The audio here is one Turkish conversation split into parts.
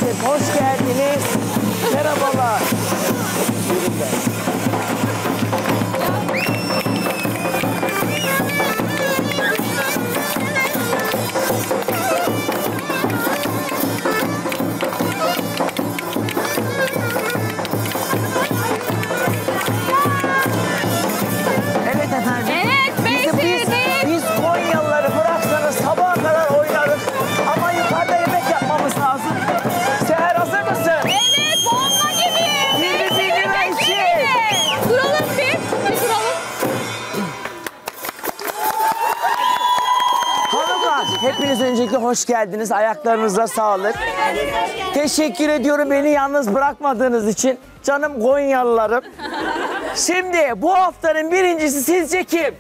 efendim, hoş geldiniz. Merhabalar. Evet efendim. Evet, Biz Konyalıları bıraksanız sabaha kadar oynarız. Ama yukarıda yemek yapmamız lazım. Seher hazır mısın? Evet, bomba gibi. 20 lira için. Duralım bir duralım. Hanımlar, hepiniz öncelikle hoş geldiniz. Ayaklarınıza sağlık. Teşekkür ediyorum beni yalnız bırakmadığınız için. Canım Konyalılarım. Şimdi bu haftanın birincisi sizce kim?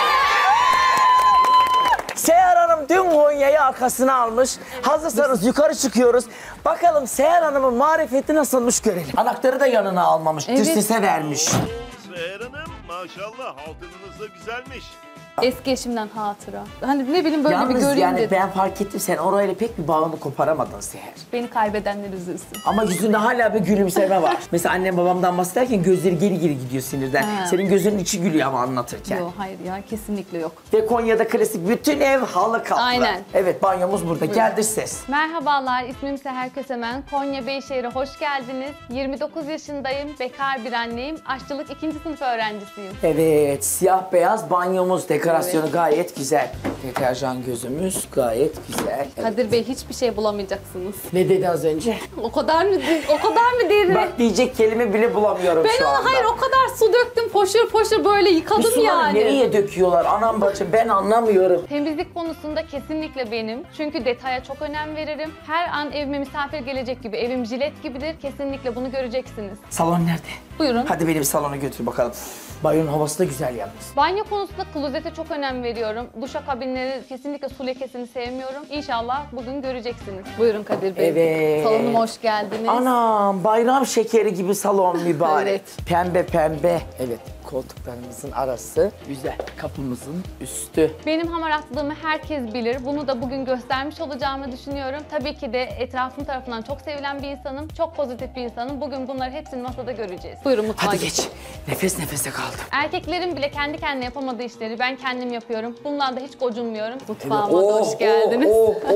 Seher Hanım dün Konya'yı arkasına almış. Hazırsanız yukarı çıkıyoruz. Bakalım Seher Hanım'ın marifeti nasılmış görelim. Anahtarı da yanına almamış. Dış sese vermiş. Seher Hanım maşallah altınınız da güzelmiş. Eski eşimden hatıra. Hani ne bileyim böyle bir Yalnız göreyim yani dedim. ben fark ettim sen orayla pek bir bağını koparamadın Seher. Beni kaybedenler üzülsün. Ama yüzünde hala bir gülümseme var. Mesela annem babamdan bahsederken gözleri geri geri gidiyor sinirden. Ha. Senin gözünün içi gülüyor ama anlatırken. Yok hayır ya kesinlikle yok. Ve Konya'da klasik bütün ev halı kaplı. Aynen. Evet banyomuz burada. Gel dış ses. Merhabalar, ismim Seher Kösemen. Konya Beyşehir'e hoş geldiniz. 29 yaşındayım, bekar bir anneyim. Aşçılık 2. sınıf öğrencisiyim. Evet, siyah beyaz banyomuz dekorasyonu gayet güzel. Deterjan gözümüz gayet güzel. Evet. Kadir Bey hiçbir şey bulamayacaksınız. Ne dedi az önce? O kadar mı değil? Bak diyecek kelime bile bulamıyorum Ben şu anda. ona hayır o kadar su döktüm poşur poşur böyle Bu yıkadım suları yani. nereye döküyorlar anam bacım ben anlamıyorum. Temizlik konusunda kesinlikle benim. Çünkü detaya çok önem veririm. Her an evime misafir gelecek gibi, evim jilet gibidir. Kesinlikle bunu göreceksiniz. Salon nerede? Buyurun. Hadi beni bir salona götür bakalım. Banyonun havası da güzel yalnız. Banyo konusunda klozete çok önem veriyorum. Duşakabinleri kesinlikle su lekesini sevmiyorum. İnşallah bugün göreceksiniz. Buyurun Kadir Bey. Evet. Salonuma hoş geldiniz. Anam bayram şekeri gibi salon mübarek. Evet. Pembe pembe. Evet koltuklarımızın arası güzel. Kapımızın üstü. Benim hamaratlığımı herkes bilir. Bunu da bugün göstermiş olacağımı düşünüyorum. Tabii ki de etrafım tarafından çok sevilen bir insanım. Çok pozitif bir insanım. Bugün bunları hepsini masada göreceğiz. Buyurun mutfağa Hadi geçin. geç. Nefes nefese kaldım. Erkeklerin bile kendi kendine yapamadığı işleri ben kendim yapıyorum. Bundan da hiç gocunmuyorum. Mutfağıma da hoş geldiniz.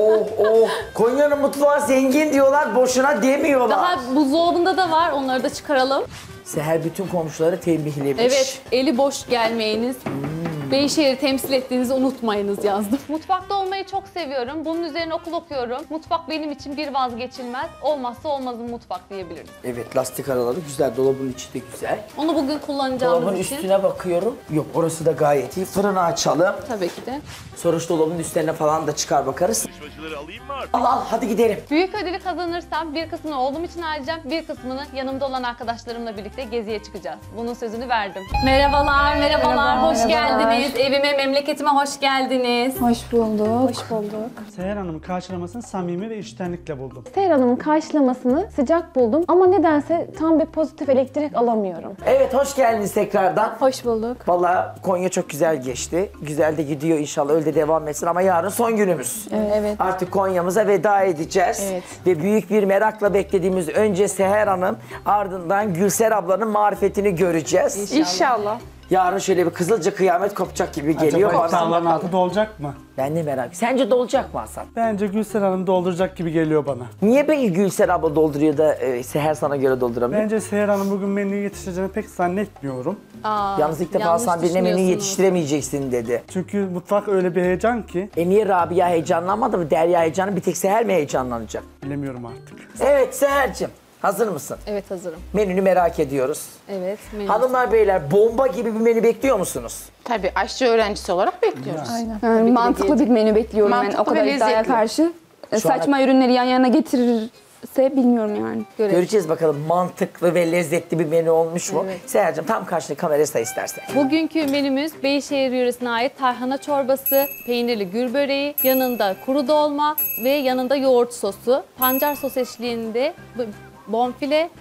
Konya'nın mutfağı zengin diyorlar, boşuna demiyorlar. Daha buzdolabında da var. Onları da çıkaralım. Seher bütün komşuları tembihlemiş. Evet, eli boş gelmeyiniz. Beyşehir'i temsil ettiğinizi unutmayınız yazdım. Mutfakta olmayı çok seviyorum. Bunun üzerine okul okuyorum. Mutfak benim için bir vazgeçilmez. Olmazsa olmazım mutfak diyebiliriz. Evet, lastik araları güzel, dolabın içi de güzel. Onu bugün kullanacağımız Dolabın için. üstüne bakıyorum. Yok, orası da gayet iyi. Fırını açalım. Tabii ki de. Sonra şu dolabın üstlerine falan da çıkar bakarız. Dışmacıları alayım mı artık? Al al, hadi gidelim. Büyük ödülü kazanırsam bir kısmını oğlum için harcayacağım. Bir kısmını yanımda olan arkadaşlarımla birlikte geziye çıkacağız. Bunun sözünü verdim. Merhabalar, hoş geldiniz. Evime, memleketime hoş geldiniz. Hoş bulduk. Hoş bulduk. Seher Hanım'ın karşılamasını samimi ve içtenlikle buldum. Seher Hanım'ın karşılamasını sıcak buldum ama nedense tam bir pozitif elektrik alamıyorum. Evet, hoş geldiniz tekrardan. Hoş bulduk. Vallahi Konya çok güzel geçti. Güzel de gidiyor inşallah, öyle de devam etsin ama yarın son günümüz. Evet. Artık Konya'mıza veda edeceğiz. Evet. Ve büyük bir merakla beklediğimiz önce Seher Hanım, ardından Gülser ablanın marifetini göreceğiz. İnşallah. Yarın şöyle bir kızılca kıyamet kopacak gibi geliyor. Acaba bana. iftarların altı dolacak mı? Ben de merak. Sence dolacak mı Hasan? Bence Gülser Hanım dolduracak gibi geliyor bana. Niye peki Gülser abla dolduruyor da Seher sana göre dolduramıyor? Bence Seher Hanım bugün menüyü yetiştireceğini pek zannetmiyorum. Yalnız ilk defa yanlış Hasan birine menü düşünüyorsunuz. yetiştiremeyeceksin dedi. Çünkü mutfak öyle bir heyecan ki Niye Rabia heyecanlanmadı mı? Derya heyecanı, bir tek Seher mi heyecanlanacak? bilemiyorum artık. Evet Seher'cim, hazır mısın? Evet hazırım. Menünü merak ediyoruz. Evet. Hanımlar beyler, bomba gibi bir menü bekliyor musunuz? Tabii aşçı öğrencisi olarak bekliyoruz. Yani mantıklı bir menü bekliyorum ben Mantıklı o kadar ve iddiaya lezzetli. karşı. Şu ana- Saçma ürünleri yan yana getirirse bilmiyorum yani. Göreceğiz bakalım mantıklı ve lezzetli bir menü olmuş mu? Seher'cim tam karşına kameraya say istersen. Bugünkü menümüz Beyşehir yöresine ait tarhana çorbası, peynirli gül böreği, yanında kuru dolma ve yanında yoğurt sosu. Pancar sos eşliğinde bonfile,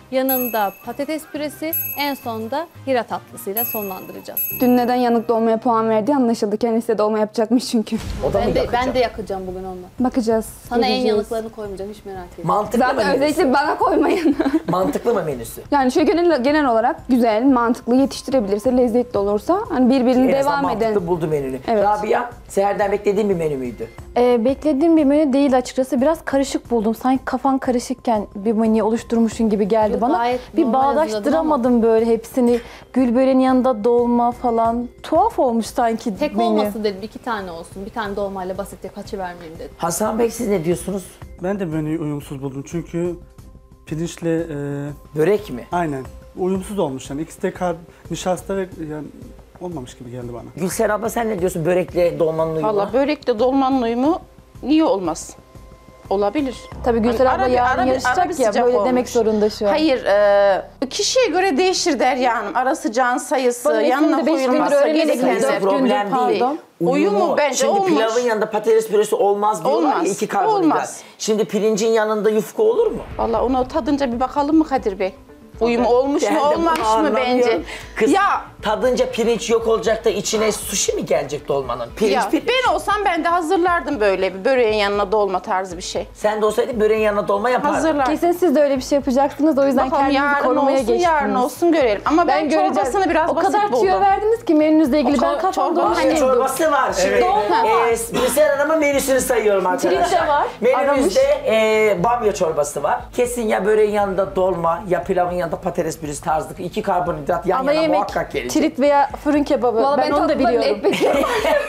Yanında patates püresi, en sonda hira tatlısıyla sonlandıracağız. Dün neden yanık dolmaya puan verdiği anlaşıldı. Kendisi de dolma yapacakmış çünkü. O da mı Ben yakacak? de yakacağım bugün onunla. Bakacağız. Sana en göreceğiz. yanıklarını koymayacağım, hiç merak etme. Mantıklı mı Zaten menüsü? özellikle bana koymayın. Mantıklı mı menüsü? Yani şöyle genel olarak güzel, mantıklı, yetiştirebilirse, lezzetli olursa hani birbirini En azından devam eden. mantıklı buldu menünü. Evet. Rabia, seherden beklediğin bir menü müydü? Beklediğim bir menü değil açıkçası. Biraz karışık buldum. Sanki kafan karışıkken bir menü oluşturmuşsun gibi geldi Yok, bana. gayet Bir normal bağdaştıramadım böyle hepsini. Gül böreğinin yanında dolma falan. Tuhaf olmuş sanki Tek menü. olmasın dedim, 2 tane olsun. Bir tane dolmayla basitçe kaçıvermeyeyim dedim. Hasan Bey siz ne diyorsunuz? Ben de menüyü uyumsuz buldum çünkü pirinçle Börek mi? aynen uyumsuz olmuş yani. İkisi de nişasta ve yani olmamış gibi geldi bana. Gülser abla sen ne diyorsun börekle dolmanın uyumu? Valla börekle dolmanın uyumu niye olmaz? Olabilir. Tabii Gülser Hani abla ara bir- yarın ara bir yarışacak ya sıcak böyle olmuş. demek zorunda şu an. Hayır, kişiye göre değişir Derya Hanım. Ara sıcağın sayısı, Bana yanına Esin de 5 gündür koyulması öğrenemedik. gereken Sayısı 4 problem gündür değil. pardon. Uyumu bence Şimdi olmuş. pilavın yanında patates püresi olmaz diyorlar Olmaz, ya, iki karbonhidrat. olmaz. Şimdi pirincin yanında yufka olur mu? Valla onu tadınca bir bakalım mı Kadir Bey? Uyumu olmuş Ben mu de bunu olmamış mı anlamıyorum. bence? Kız Ya tadınca pirinç yok olacak da içine sushi mi gelecek dolmanın? Pirinç ya pirinç. ben olsam ben de hazırlardım böyle bir böreğin yanına dolma tarzı bir şey. Sen de olsaydın böreğin yanına dolma yapardın. Hazırlardım. Kesin siz de öyle bir şey yapacaksınız. O yüzden Bakalım kendinizi yarın korumaya olsun, geçtiniz. yarın olsun görelim. Ama ben göreceğim. çorbasını biraz o basit kadar buldum. tüyo verdiniz ki menünüzle ilgili. Ben kafamda çorba- onu Bamya Hani- çorbası var. Şimdi Gülser Hanım'ın menüsünü sayıyorum arkadaşlar. Pirinç de var. Menümüzde bamya çorbası var. Kesin ya böreğin yanında dolma ya pilavın yanında patates püresi tarzı iki karbonhidrat yan ana yana yemek muhakkak gelecek. tirit veya fırın kebabı. Vallahi ben onu da tatlılarla biliyorum. et bekliyorum.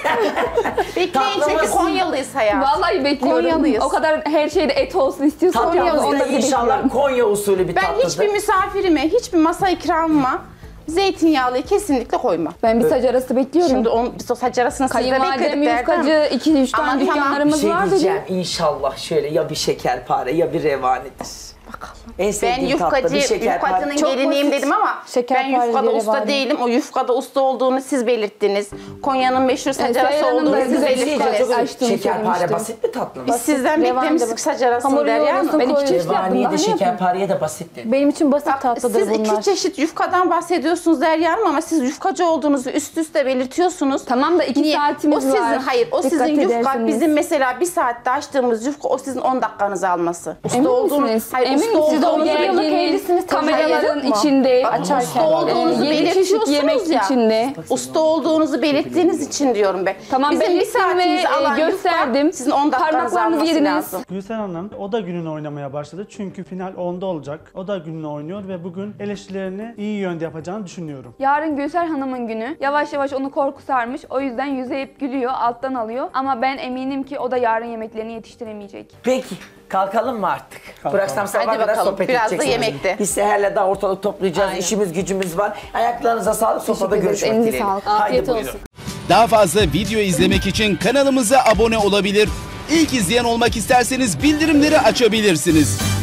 Bekleyin çünkü Tatlımız- Konyalıyız hayat. Vallahi bekliyorum. Konyalıyız. O kadar her şeyde et olsun istiyorsan Tatlımız onu da da bir inşallah bekliyorum. Konya usulü bir Ben tatlıdır. hiçbir misafirime, hiçbir masa ikramıma zeytinyağlıyı kesinlikle koymam. Ben bir saç arası bekliyorum. Şimdi biz o saç arasını sizde Kayınvalidem bekledik Derya Hanım. yufkacı, 2-3 Ama tane tamam, Bir dükkanlarımız şey var dedi. diyeceğim inşallah şöyle ya bir şekerpare ya bir revanidir. Bakalım. En Ben sevdiğim tatlı bir şekerpare. yufkacının Çok geliniyim basit. dedim ama ben Şekerpareleri yufkada usta var. değilim. O yufkada usta olduğunu siz belirttiniz. Konya'nın meşhur saç Seher arası Hanım da olduğunu siz bize Bir şey belirttiniz. diyeceğim, çok açtığını şekerpare söylemişti. basit bir tatlı mı? Biz sizden Revani de beklemiştik basit. saç arasını Hamuru Derya yoğurursun, Hanım. Ben iki koyuyorsun. çeşit yaptım. Revaniye Daha de ne yapayım? şekerpareye de basit dedi. Benim için basit Bak, tatlıdır siz bunlar. iki çeşit yufkadan bahsediyorsunuz Derya Hanım ama siz yufkacı olduğunuzu üst üste belirtiyorsunuz. Tamam da 2 Niye? saatimiz o sizin, var. Hayır, o Dikkat sizin yufka edersiniz. bizim mesela bir saatte açtığımız yufka o sizin 10 dakikanızı alması. Usta Emin olduğunu- misiniz? Hayır, Emin usta misiniz? O olduğunu- yıllık evlisiniz, kameraların yok mu? içinde. Açarken. Usta olduğunuzu 7 çeşit belirtiyorsunuz yemek ya. içinde. Usta olduğunuzu belirttiğiniz için diyorum ben. Tamam, Bizim bir belirttim ve saatimizi alan gösterdim. yufka sizin 10 dakikanızı Parmaklarınızı alması yediniz. lazım. Gülsen Hanım o da gününü oynamaya başladı çünkü final 10'da olacak. O da gününü oynuyor ve bugün eleştirilerini iyi yönde yapacağını düşünüyorum. Yarın Gülser Hanım'ın günü. Yavaş yavaş onu korku sarmış. O yüzden yüze hep gülüyor, alttan alıyor. Ama ben eminim ki o da yarın yemeklerini yetiştiremeyecek. Peki kalkalım mı artık? Bıraksam sabah Hadi kadar bakalım, sohbet biraz da edeceksiniz. yemekte. Biz seherle daha ortalık toplayacağız. Aynen. İşimiz gücümüz var. Ayaklarınıza sağlık. Sofrada ederiz. görüşmek Elinize dileğiyle. sağlık. Haydi Afiyet buyurun. olsun. Daha fazla video izlemek için kanalımıza abone olabilir. İlk izleyen olmak isterseniz bildirimleri açabilirsiniz.